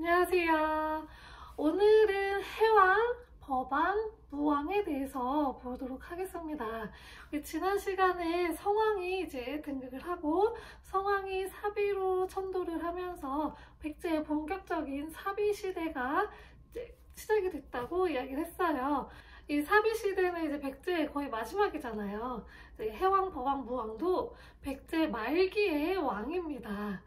안녕하세요. 오늘은 해왕, 법왕, 무왕에 대해서 보도록 하겠습니다. 지난 시간에 성왕이 이제 등극을 하고 성왕이 사비로 천도를 하면서 백제의 본격적인 사비 시대가 이제 시작이 됐다고 이야기를 했어요. 이 사비 시대는 이제 백제의 거의 마지막이잖아요. 해왕, 법왕, 무왕도 백제 말기의 왕입니다.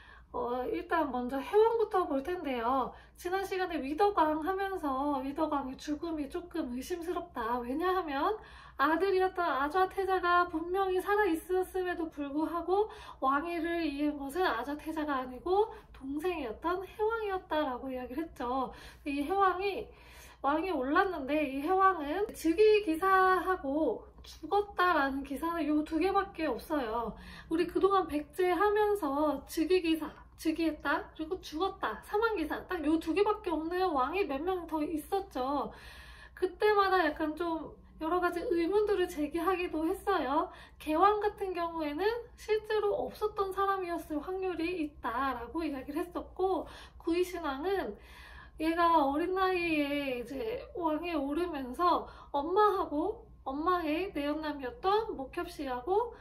일단 먼저 해왕부터 볼 텐데요. 지난 시간에 위덕왕 하면서 위덕왕의 죽음이 조금 의심스럽다. 왜냐하면 아들이었던 아좌태자가 분명히 살아있었음에도 불구하고 왕위를 이은 것은 아좌태자가 아니고 동생이었던 해왕이었다라고 이야기를 했죠. 이 해왕이 왕이 올랐는데 이 해왕은 즉위기사하고 죽었다라는 기사는 이 두 개밖에 없어요. 우리 그동안 백제 하면서 즉위기사, 즉위했다, 그리고 죽었다, 사망기사 딱 이 두 개밖에 없는 왕이 몇 명 더 있었죠. 그때마다 약간 좀 여러 가지 의문들을 제기하기도 했어요. 개왕 같은 경우에는 실제로 없었던 사람이었을 확률이 있다라고 이야기를 했었고, 구이신왕은 얘가 어린 나이에 이제 왕에 오르면서 엄마의 내연남이었던 목협씨하고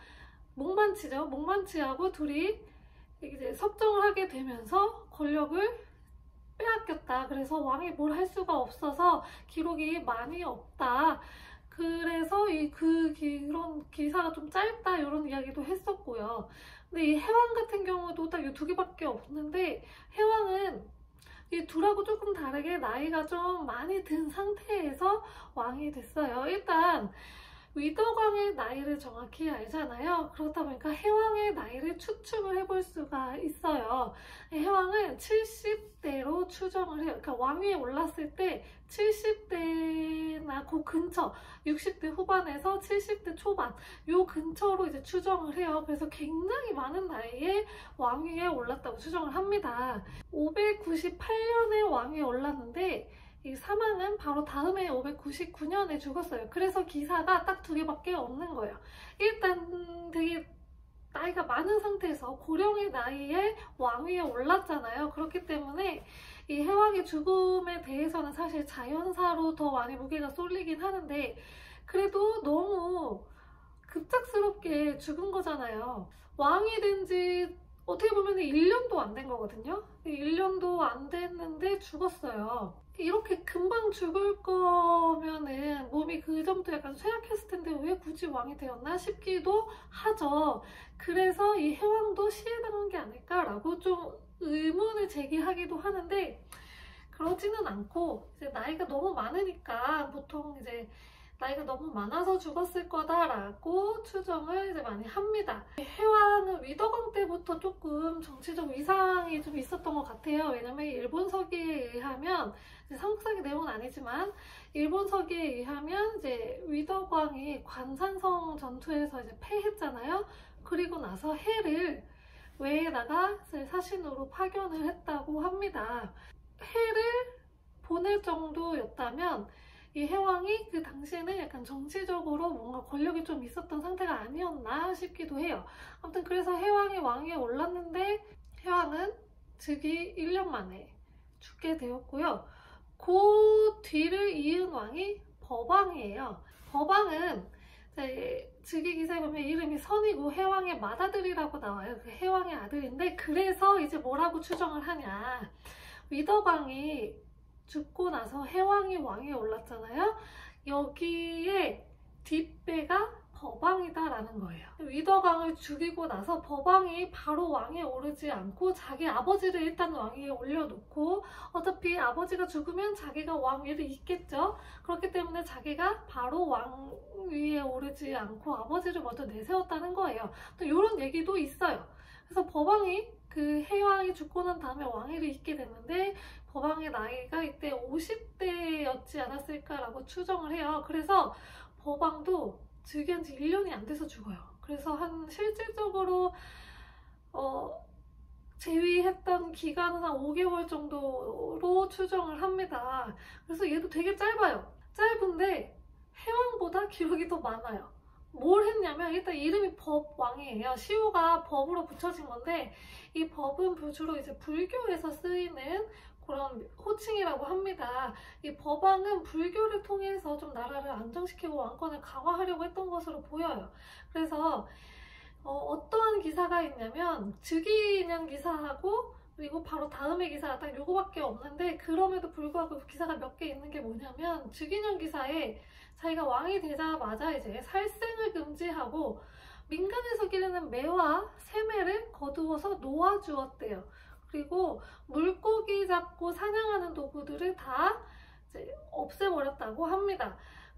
목만치하고 둘이 이제 섭정을 하게 되면서 권력을 빼앗겼다. 그래서 왕이 뭘 할 수가 없어서 기록이 많이 없다. 그래서 그런 기사가 좀 짧다 이런 이야기도 했었고요. 근데 이 해왕 같은 경우도 딱 이 두 개밖에 없는데, 해왕은 이 둘하고 조금 다르게 나이가 좀 많이 든 상태에서 왕이 됐어요. 일단 위덕왕의 나이를 정확히 알잖아요. 그렇다 보니까 해왕의 나이를 추측을 해볼 수가 있어요. 해왕은 70대로 추정을 해요. 그러니까 왕위에 올랐을 때 70대나 그 근처, 60대 후반에서 70대 초반 요 근처로 이제 추정을 해요. 그래서 굉장히 많은 나이에 왕위에 올랐다고 추정을 합니다. 598년에 왕위에 올랐는데 이 사망은 바로 다음해 599년에 죽었어요. 그래서 기사가 딱 두 개밖에 없는 거예요. 일단 되게 나이가 많은 상태에서 고령의 나이에 왕위에 올랐잖아요. 그렇기 때문에 이 해왕의 죽음에 대해서는 사실 자연사로 더 많이 무게가 쏠리긴 하는데, 그래도 너무 급작스럽게 죽은 거잖아요. 왕이 된 지 어떻게 보면 1년도 안 된 거거든요. 1년도 안 됐는데 죽었어요. 이렇게 금방 죽을 거면은 몸이 그 전부터 약간 쇠약했을 텐데 왜 굳이 왕이 되었나 싶기도 하죠. 그래서 이 해왕도 시해당한 게 아닐까라고 좀 의문을 제기하기도 하는데, 그러지는 않고 이제 나이가 너무 많으니까 보통 이제 나이가 너무 많아서 죽었을 거다라고 추정을 이제 많이 합니다. 해왕은 위덕왕 때부터 조금 정치적 위상이 좀 있었던 것 같아요. 왜냐면 일본 서기에 의하면, 삼국사기 내용은 아니지만 일본 서기에 의하면 이제 위덕왕이 관산성 전투에서 이제 패했잖아요. 그리고 나서 해를 외에다가 사신으로 파견을 했다고 합니다. 해를 보낼 정도였다면 이 해왕이 그 당시에는 약간 정치적으로 뭔가 권력이 좀 있었던 상태가 아니었나 싶기도 해요. 아무튼 그래서 해왕이 왕위에 올랐는데 해왕은 즉위 1년 만에 죽게 되었고요. 그 뒤를 이은 왕이 법왕이에요. 법왕은 즉위 기사에 보면 이름이 선이고 해왕의 맏아들이라고 나와요. 그 해왕의 아들인데, 그래서 이제 뭐라고 추정을 하냐. 위덕왕이 죽고 나서 해왕이 왕위에 올랐잖아요. 여기에 뒷배가 법왕이다라는 거예요. 위덕왕을 죽이고 나서 법왕이 바로 왕위에 오르지 않고 자기 아버지를 일단 왕위에 올려놓고, 어차피 아버지가 죽으면 자기가 왕위를 잇겠죠. 그렇기 때문에 자기가 바로 왕위에 오르지 않고 아버지를 먼저 내세웠다는 거예요. 또 이런 얘기도 있어요. 그래서 법왕이 그 해왕이 죽고 난 다음에 왕위를 잇게 됐는데, 법왕의 나이가 이때 50대였지 않았을까라고 추정을 해요. 그래서 법왕도 즉위한 지 1년이 안 돼서 죽어요. 그래서 실질적으로 재위했던 기간은 한 5개월 정도로 추정을 합니다. 그래서 얘도 되게 짧아요. 짧은데 해왕보다 기록이 더 많아요. 뭘 했냐면, 일단 이름이 법왕이에요. 시호가 법으로 붙여진 건데, 이 법은 주로 이제 불교에서 쓰이는 그런 호칭이라고 합니다. 이 법왕은 불교를 통해서 좀 나라를 안정시키고 왕권을 강화하려고 했던 것으로 보여요. 그래서 어떠한 기사가 있냐면 즉위인양 기사하고 그리고 바로 다음에 기사가 딱 요거밖에 없는데, 그럼에도 불구하고 기사가 몇 개 있는 게 뭐냐면 즉위인양 기사에 자기가 왕이 되자마자 이제 살생을 금지하고 민간에서 기르는 매와 새매를 거두어서 놓아주었대요. 그리고 물고기 잡고 사냥하는 도구들을 다 이제 없애버렸다고 합니다.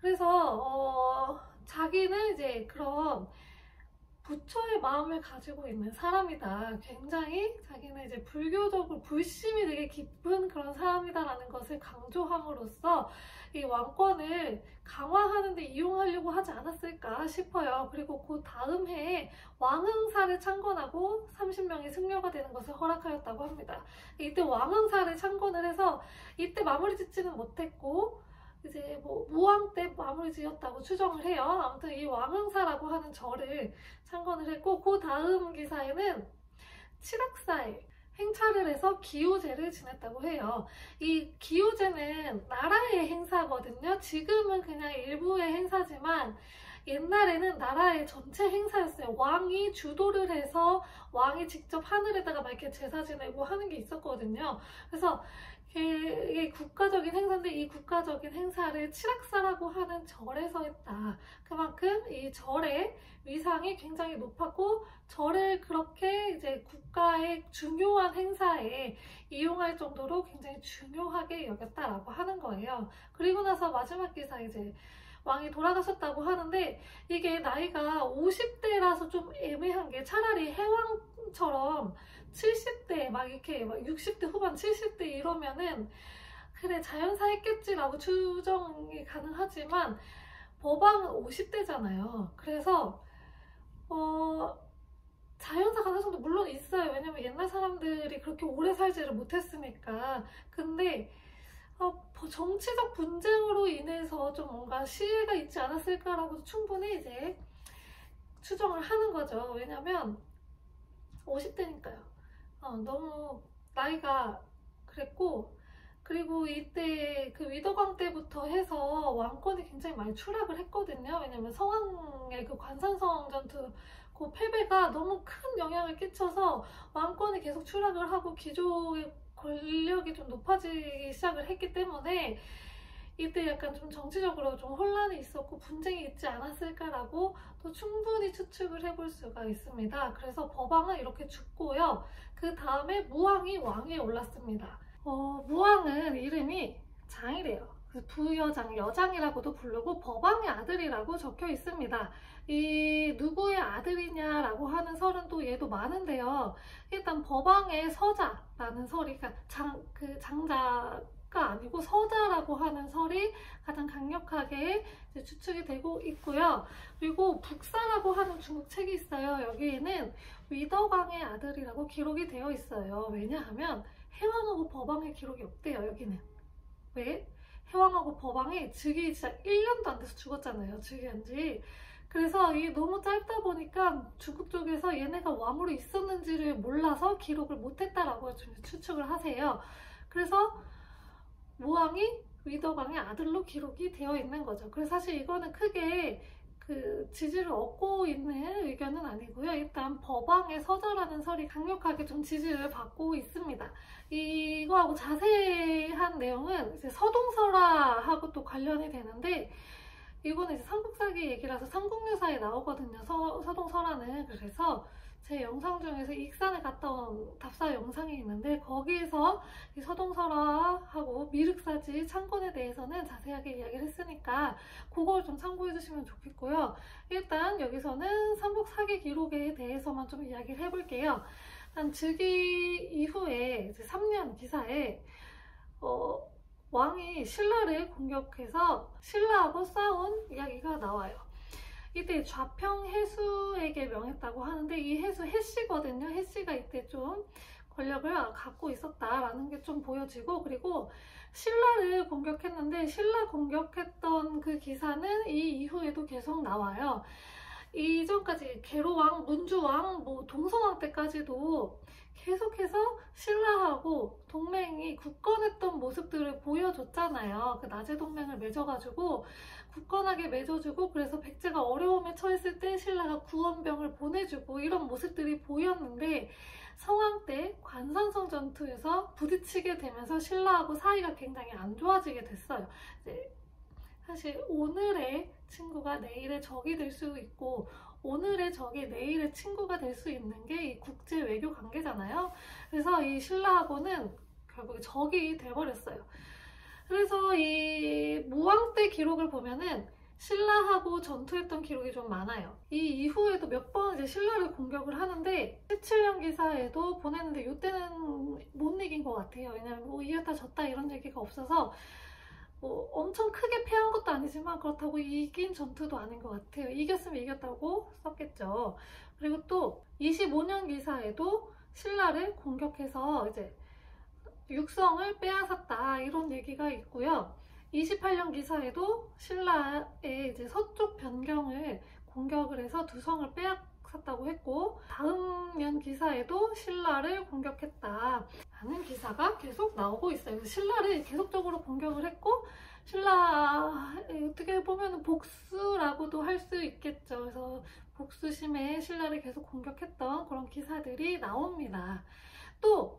그래서 자기는 이제 그런 부처의 마음을 가지고 있는 사람이다. 굉장히 자기는 이제 불교적으로 불심이 되게 깊은 그런 사람이다라는 것을 강조함으로써 이 왕권을 강화하는 데 이용하려고 하지 않았을까 싶어요. 그리고 그 다음 해에 왕흥사를 창건하고 30명이 승려가 되는 것을 허락하였다고 합니다. 이때 왕흥사를 창건을 해서 이때 마무리 짓지는 못했고 이제 뭐 무왕 때 마무리 지었다고 추정을 해요. 아무튼 이 왕흥사라고 하는 절을 창건을 했고, 그 다음 기사에는 칠학사에 행차를 해서 기호제를 지냈다고 해요. 이 기호제는 나라의 행사거든요. 지금은 그냥 일부의 행사지만 옛날에는 나라의 전체 행사였어요. 왕이 주도를 해서 왕이 직접 하늘에다가 막 이렇게 제사 지내고 하는 게 있었거든요. 그래서 이게 국가적인 행사인데 이 국가적인 행사를 칠학사라고 하는 절에서 했다. 그만큼 이 절의 위상이 굉장히 높았고 절을 그렇게 이제 국가의 중요한 행사에 이용할 정도로 굉장히 중요하게 여겼다라고 하는 거예요. 그리고 나서 마지막 기사 이제 왕이 돌아가셨다고 하는데 이게 나이가 50대라서 좀 애매한 게, 차라리 해왕처럼 70대 막 이렇게 막 60대 후반 70대 이러면은 그래 자연사 했겠지라고 추정이 가능하지만 법왕은 50대잖아요. 그래서 자연사 가능성도 물론 있어요. 왜냐면 옛날 사람들이 그렇게 오래 살지를 못했으니까. 근데 정치적 분쟁으로 인해서 좀 뭔가 시혜가 있지 않았을까라고 충분히 이제 추정을 하는 거죠. 왜냐면 50대니까요. 너무 나이가 그랬고, 그리고 이때 그 위덕왕 때부터 해서 왕권이 굉장히 많이 추락을 했거든요. 왜냐면 성왕의 그 관산성 전투 그 패배가 너무 큰 영향을 끼쳐서 왕권이 계속 추락을 하고 귀족의 권력이 좀 높아지기 시작을 했기 때문에 이때 약간 좀 정치적으로 좀 혼란이 있었고 분쟁이 있지 않았을까라고 또 충분히 추측을 해볼 수가 있습니다. 그래서 법왕은 이렇게 죽고요. 그 다음에 무왕이 왕위에 올랐습니다. 무왕은 이름이 장이래요. 부여장, 여장이라고도 부르고 법왕의 아들이라고 적혀 있습니다. 이 누구의 아들이냐라고 하는 설은 또 얘도 많은데요. 일단 법왕의 서자라는 설이, 그러니까 장자가 아니고 서자라고 하는 설이 가장 강력하게 이제 추측이 되고 있고요. 그리고 북사라고 하는 중국 책이 있어요. 여기에는 위덕왕의 아들이라고 기록이 되어 있어요. 왜냐하면 해왕하고 법왕의 기록이 없대요. 여기는. 왜? 해왕하고 법왕이 즉위 진짜 1년도 안 돼서 죽었잖아요. 즉위한지. 그래서 이게 너무 짧다 보니까 중국 쪽에서 얘네가 왕으로 있었는지를 몰라서 기록을 못했다라고 좀 추측을 하세요. 그래서 무왕이 위덕왕의 아들로 기록이 되어 있는 거죠. 그래서 사실 이거는 크게 그 지지를 얻고 있는 의견은 아니고요. 일단 법왕의 서자라는 설이 강력하게 좀 지지를 받고 있습니다. 이거하고 자세한 내용은 이제 서동설화하고 또 관련이 되는데, 이거는 이제 삼국사기 얘기라서 삼국유사에 나오거든요. 서동설화는. 그래서 제 영상 중에서 익산에 갔다 온 답사 영상이 있는데 거기에서 이 서동설화하고 미륵사지 창건에 대해서는 자세하게 이야기를 했으니까 그걸 좀 참고해 주시면 좋겠고요. 일단 여기서는 삼국사기 기록에 대해서만 좀 이야기를 해볼게요. 한 즉위 이후에 이제 3년 기사에 왕이 신라를 공격해서 신라하고 싸운 이야기가 나와요. 이때 좌평 해수에게 명했다고 하는데 이 해수 해씨거든요. 해씨가 이때 좀 권력을 갖고 있었다라는 게 좀 보여지고, 그리고 신라를 공격했는데 신라 공격했던 그 기사는 이 이후에도 계속 나와요. 이전까지 계로왕, 문주왕, 뭐 동성왕 때까지도 계속해서 신라하고 동맹이 굳건했던 모습들을 보여줬잖아요. 그 나제 동맹을 맺어가지고 굳건하게 맺어주고, 그래서 백제가 어려움에 처했을 때 신라가 구원병을 보내주고 이런 모습들이 보였는데, 성왕 때 관산성 전투에서 부딪히게 되면서 신라하고 사이가 굉장히 안 좋아지게 됐어요. 사실 오늘의 친구가 내일의 적이 될 수 있고, 오늘의 적이 내일의 친구가 될 수 있는 게 이 국제 외교 관계잖아요. 그래서 이 신라하고는 결국 적이 돼버렸어요. 그래서 이 무왕 때 기록을 보면은 신라하고 전투했던 기록이 좀 많아요. 이 이후에도 몇 번 이제 신라를 공격을 하는데, 17년 기사에도 보냈는데 이때는 못 이긴 것 같아요. 왜냐면 뭐 이겼다 졌다 이런 얘기가 없어서 뭐 엄청 크게 패한 것도 아니지만 그렇다고 이긴 전투도 아닌 것 같아요. 이겼으면 이겼다고 썼겠죠. 그리고 또 25년 기사에도 신라를 공격해서 이제 육성을 빼앗았다 이런 얘기가 있고요. 28년 기사에도 신라의 이제 서쪽 변경을 공격을 해서 두 성을 빼앗았다고 했고, 다음 년 기사에도 신라를 공격했다 라는 기사가 계속 나오고 있어요. 신라를 계속적으로 공격을 했고, 신라 어떻게 보면 복수라고도 할 수 있겠죠. 그래서 복수심에 신라를 계속 공격했던 그런 기사들이 나옵니다. 또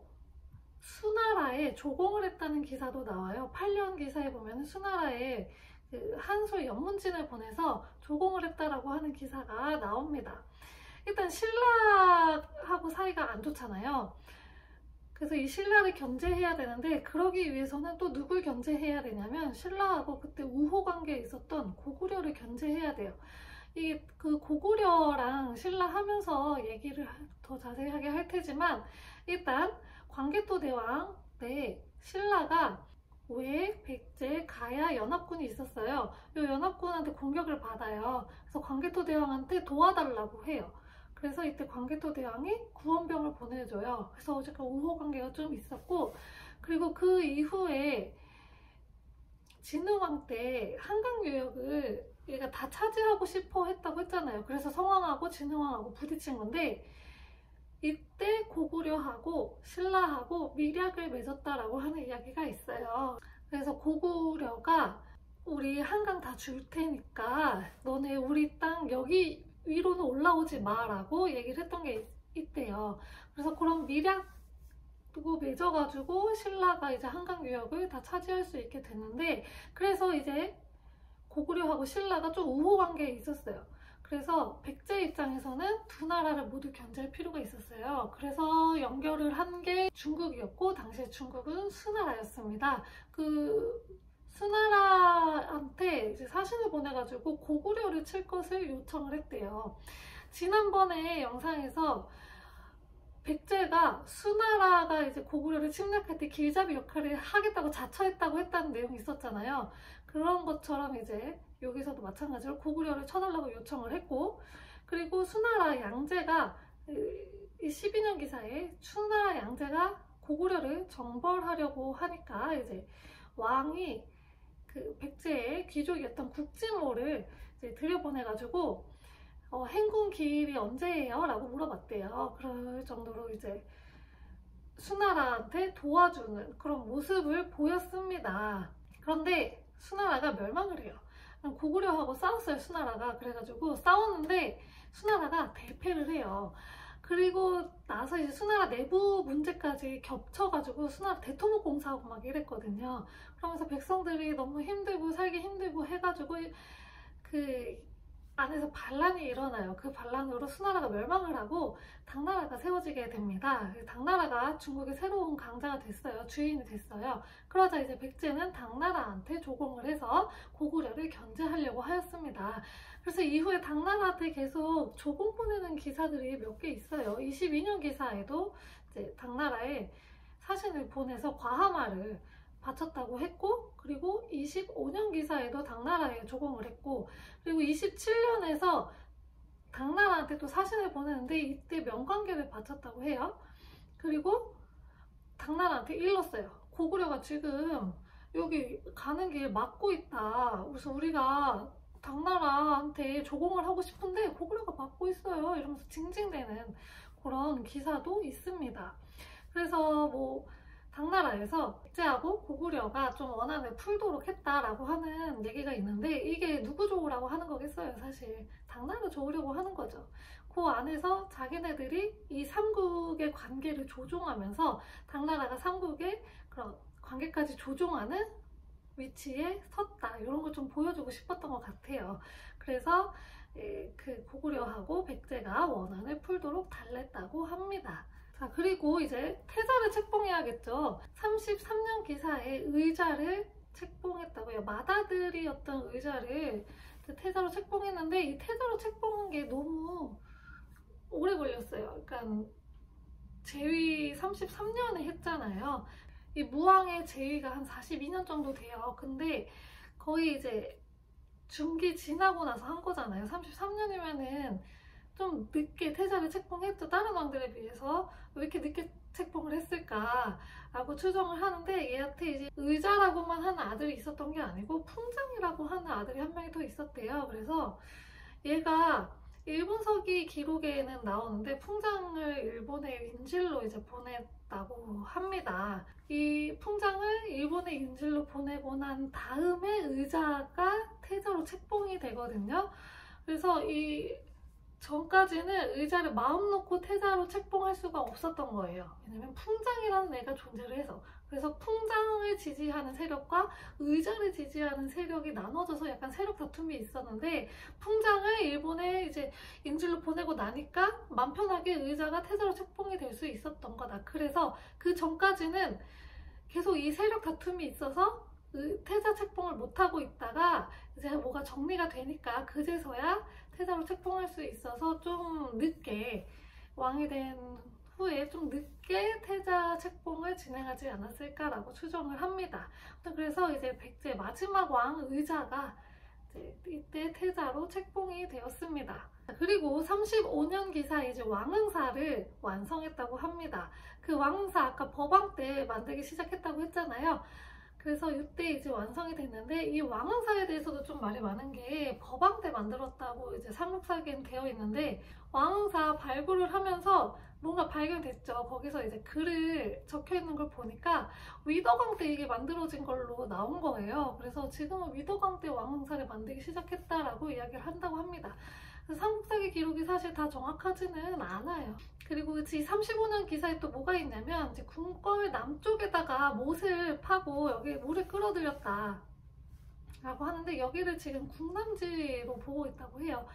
수나라에 조공을 했다는 기사도 나와요. 8년 기사에 보면 수나라에 그 한솔 연문진을 보내서 조공을 했다라고 하는 기사가 나옵니다. 일단 신라하고 사이가 안 좋잖아요. 그래서 이 신라를 견제해야 되는데, 그러기 위해서는 또 누굴 견제해야 되냐면 신라하고 그때 우호 관계에 있었던 고구려를 견제해야 돼요. 이 그 고구려랑 신라 하면서 얘기를 더 자세하게 할 테지만, 일단 광개토 대왕 때 신라가 왜 백제, 가야 연합군이 있었어요. 이 연합군한테 공격을 받아요. 그래서 광개토 대왕한테 도와달라고 해요. 그래서 이때 광개토 대왕이 구원병을 보내줘요. 그래서 어쨌든 우호 관계가 좀 있었고, 그리고 그 이후에 진흥왕 때 한강 유역을 얘가 다 차지하고 싶어 했다고 했잖아요. 그래서 성왕하고 진흥왕하고 부딪힌 건데, 이때 고구려하고 신라하고 밀약을 맺었다라고 하는 이야기가 있어요. 그래서 고구려가 우리 한강 다 줄 테니까 너네 우리 땅 여기 위로는 올라오지 마라고 얘기를 했던 게 있대요. 그래서 그런 밀약도 맺어가지고 신라가 이제 한강 유역을 다 차지할 수 있게 됐는데, 그래서 이제 고구려하고 신라가 좀 우호 관계에 있었어요. 그래서 백제 입장에서는 두 나라를 모두 견제할 필요가 있었어요. 그래서 연결을 한 게 중국이었고, 당시에 중국은 수나라였습니다. 그 수나라한테 이제 사신을 보내가지고 고구려를 칠 것을 요청을 했대요. 지난번에 영상에서 백제가 수나라가 이제 고구려를 침략할 때 길잡이 역할을 하겠다고 자처했다고 했다는 내용이 있었잖아요. 그런 것처럼 이제 여기서도 마찬가지로 고구려를 쳐달라고 요청을 했고, 그리고 수나라 양제가 12년 기사에 수나라 양제가 고구려를 정벌하려고 하니까 이제 왕이 그 백제의 귀족이었던 국지모를 이제 들여보내가지고 행군 기일이 언제예요? 라고 물어봤대요. 그럴 정도로 이제 수나라한테 도와주는 그런 모습을 보였습니다. 그런데 수나라가 멸망을 해요. 고구려하고 싸웠어요, 수나라가. 그래가지고 싸웠는데 수나라가 대패를 해요. 그리고 나서 이제 수나라 내부 문제까지 겹쳐가지고 수나라 대토목 공사하고 막 이랬거든요. 그러면서 백성들이 너무 힘들고 살기 힘들고 해가지고 그 안에서 반란이 일어나요. 그 반란으로 수나라가 멸망을 하고 당나라가 세워지게 됩니다. 당나라가 중국의 새로운 강자가 됐어요. 주인이 됐어요. 그러자 이제 백제는 당나라한테 조공을 해서 고구려를 견제하려고 하였습니다. 그래서 이후에 당나라한테 계속 조공 보내는 기사들이 몇 개 있어요. 22년 기사에도 이제 당나라에 사신을 보내서 과하마를 바쳤다고 했고, 그리고 25년 기사에도 당나라에 조공을 했고, 그리고 27년에서 당나라한테 또 사신을 보내는데 이때 명관계를 바쳤다고 해요. 그리고 당나라한테 일렀어요. 고구려가 지금 여기 가는 길 막고 있다. 그래서 우리가 당나라한테 조공을 하고 싶은데 고구려가 막고 있어요. 이러면서 징징대는 그런 기사도 있습니다. 그래서 뭐 당나라에서 백제하고 고구려가 좀 원한을 풀도록 했다라고 하는 얘기가 있는데 이게 누구 좋으라고 하는 거겠어요. 사실 당나라 좋으려고 하는 거죠. 그 안에서 자기네들이 이 삼국의 관계를 조종하면서 당나라가 삼국의 그런 관계까지 조종하는 위치에 섰다, 이런 걸 좀 보여주고 싶었던 것 같아요. 그래서 그 고구려하고 백제가 원한을 풀도록 달랬다고 합니다. 자, 그리고 이제 태자를 책봉해야겠죠. 33년 기사에 의자를 책봉했다고요. 맏아들이었던 의자를 태자로 책봉했는데 이 태자로 책봉한 게 너무 오래 걸렸어요. 그러니까 제위 33년에 했잖아요. 이 무왕의 제위가 한 42년 정도 돼요. 근데 거의 이제 중기 지나고 나서 한 거잖아요. 33년이면은 좀 늦게 태자를 책봉했죠. 다른 왕들에 비해서 왜 이렇게 늦게 책봉을 했을까 라고 추정을 하는데, 얘한테 이제 의자라고만 하는 아들이 있었던 게 아니고 풍장이라고 하는 아들이 한 명이 더 있었대요. 그래서 얘가 일본서기 기록에는 나오는데 풍장을 일본의 인질로 이제 보냈다고 합니다. 이 풍장을 일본의 인질로 보내고 난 다음에 의자가 태자로 책봉이 되거든요. 그래서 이 전까지는 의자를 마음 놓고 태자로 책봉할 수가 없었던 거예요. 왜냐면 풍장이라는 애가 존재를 해서. 그래서 풍장을 지지하는 세력과 의자를 지지하는 세력이 나눠져서 약간 세력 다툼이 있었는데, 풍장을 일본에 이제 인질로 보내고 나니까 맘 편하게 의자가 태자로 책봉이 될 수 있었던 거다. 그래서 그 전까지는 계속 이 세력 다툼이 있어서 태자 책봉을 못하고 있다가 이제 뭐가 정리가 되니까 그제서야 태자로 책봉할 수 있어서 좀 늦게, 왕이 된 후에 좀 늦게 태자 책봉을 진행하지 않았을까라고 추정을 합니다. 그래서 이제 백제 마지막 왕 의자가 이때 태자로 책봉이 되었습니다. 그리고 35년 기사에 이제 왕응사를 완성했다고 합니다. 그 왕응사 아까 법왕 때 만들기 시작했다고 했잖아요. 그래서 이때 이제 완성이 됐는데, 이 왕응사에 대해서도 좀 말이 많은 게 법왕 때 만들었다고 이제 삼국사기엔 되어 있는데, 왕응사 발굴을 하면서 뭔가 발견됐죠. 거기서 이제 글을 적혀 있는 걸 보니까 위덕왕 때 이게 만들어진 걸로 나온 거예요. 그래서 지금은 위덕왕 때 왕응사를 만들기 시작했다라고 이야기를 한다고 합니다. 삼국사기 기록이 사실 다 정확하지는 않아요. 그리고 이 35년 기사에 또 뭐가 있냐면, 이제 궁궐 남쪽에다가 못을 파고 여기 물을 끌어들였다 라고 하는데, 여기를 지금 궁남지로 보고 있다고 해요.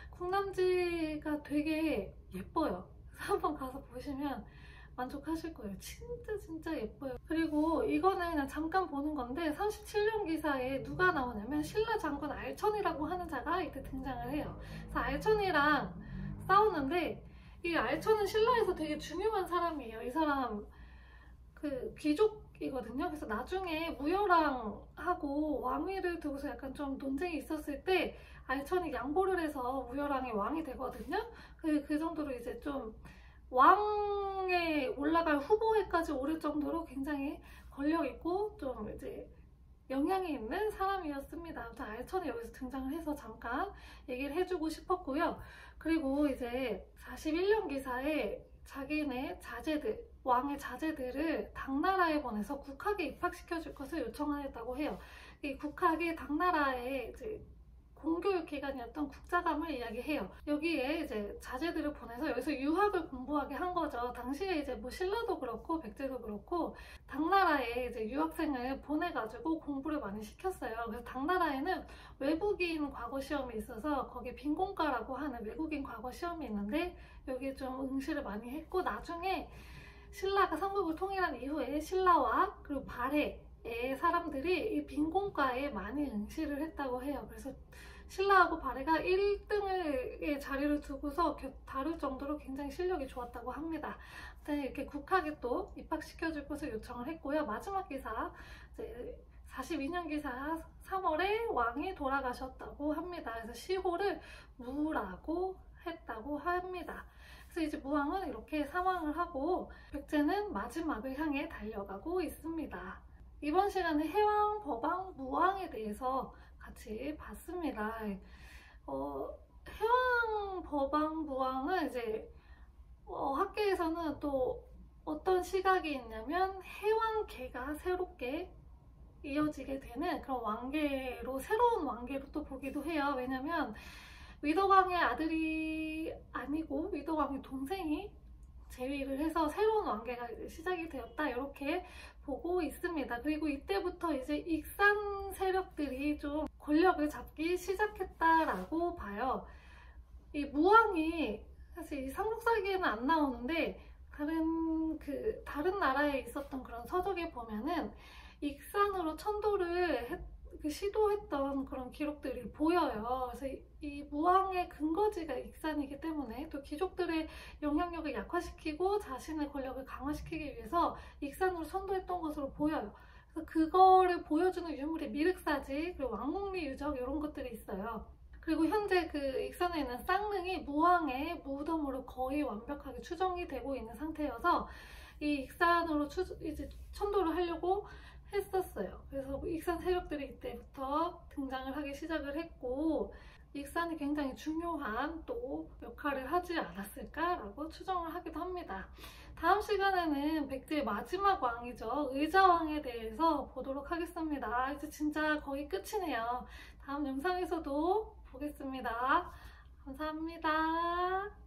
궁남지가 되게 예뻐요. 한번 가서 보시면 만족하실 거예요. 진짜 예뻐요. 그리고 이거는 그냥 잠깐 보는 건데, 37년 기사에 누가 나오냐면 신라 장군 알천이라고 하는 자가 이때 등장을 해요. 그래서 알천이랑 싸우는데, 이 알천은 신라에서 되게 중요한 사람이에요. 이 사람 그 귀족이거든요. 그래서 나중에 무열왕하고 왕위를 두고서 약간 좀 논쟁이 있었을 때 알천이 양보를 해서 무열왕이 왕이 되거든요. 그 정도로 이제 좀 왕에 올라갈 후보에까지 오를 정도로 굉장히 권력있고 좀 이제 영향이 있는 사람이었습니다. 아무튼 알천이 여기서 등장을 해서 잠깐 얘기를 해주고 싶었고요. 그리고 이제 41년 기사에 자기네 자제들, 왕의 자제들을 당나라에 보내서 국학에 입학시켜줄 것을 요청하였다고 해요. 이 국학이 당나라의 이제 공교육 기관이었던 국자감을 이야기해요. 여기에 이제 자제들을 보내서 여기서 유학을 공부하게 한 거죠. 당시에 이제 뭐 신라도 그렇고 백제도 그렇고 당나라에 이제 유학생을 보내가지고 공부를 많이 시켰어요. 그래서 당나라에는 외국인 과거 시험이 있어서 거기에 빈공과라고 하는 외국인 과거 시험이 있는데, 여기에 좀 응시를 많이 했고, 나중에 신라가 삼국을 통일한 이후에 신라와 그리고 발해의 사람들이 이 빈공과에 많이 응시를 했다고 해요. 그래서 신라하고 발해가 1등의 자리를 두고서 다룰 정도로 굉장히 실력이 좋았다고 합니다. 이렇게 국학에 또 입학시켜줄 것을 요청을 했고요. 마지막 기사, 이제 42년 기사 3월에 왕이 돌아가셨다고 합니다. 그래서 시호를 무라고 했다고 합니다. 그래서 이제 무왕은 이렇게 사망을 하고 백제는 마지막을 향해 달려가고 있습니다. 이번 시간에 해왕, 법왕, 무왕에 대해서 같이 봤습니다. 해왕, 법왕, 무왕은 이제 학계에서는 또 어떤 시각이 있냐면 해왕계가 새롭게 이어지게 되는 그런 왕계로, 새로운 왕계로 또 보기도 해요. 왜냐면 위덕왕의 아들이 아니고 위덕왕의 동생이 제위를 해서 새로운 왕계가 이제 시작이 되었다, 이렇게 보고 있습니다. 그리고 이때부터 이제 익산 세력들이 좀 권력을 잡기 시작했다라고 봐요. 이 무왕이 사실 이 삼국사기에는 안 나오는데 다른 나라에 있었던 그런 서적에 보면은 익산으로 천도를 시도했던 그런 기록들이 보여요. 그래서 이 무왕의 근거지가 익산이기 때문에 또 귀족들의 영향력을 약화시키고 자신의 권력을 강화시키기 위해서 익산으로 천도했던 것으로 보여요. 그래서 그거를 보여주는 유물이 미륵사지, 그리고 왕궁리 유적, 이런 것들이 있어요. 그리고 현재 그 익산에 있는 쌍릉이 무왕의 무덤으로 거의 완벽하게 추정이 되고 있는 상태여서 이 익산으로 이제 천도를 하려고 했었어요. 그래서 익산 세력들이 이때부터 등장을 하기 시작을 했고, 익산이 굉장히 중요한 또 역할을 하지 않았을까라고 추정을 하기도 합니다. 다음 시간에는 백제의 마지막 왕이죠, 의자왕에 대해서 보도록 하겠습니다. 이제 진짜 거의 끝이네요. 다음 영상에서도 보겠습니다. 감사합니다.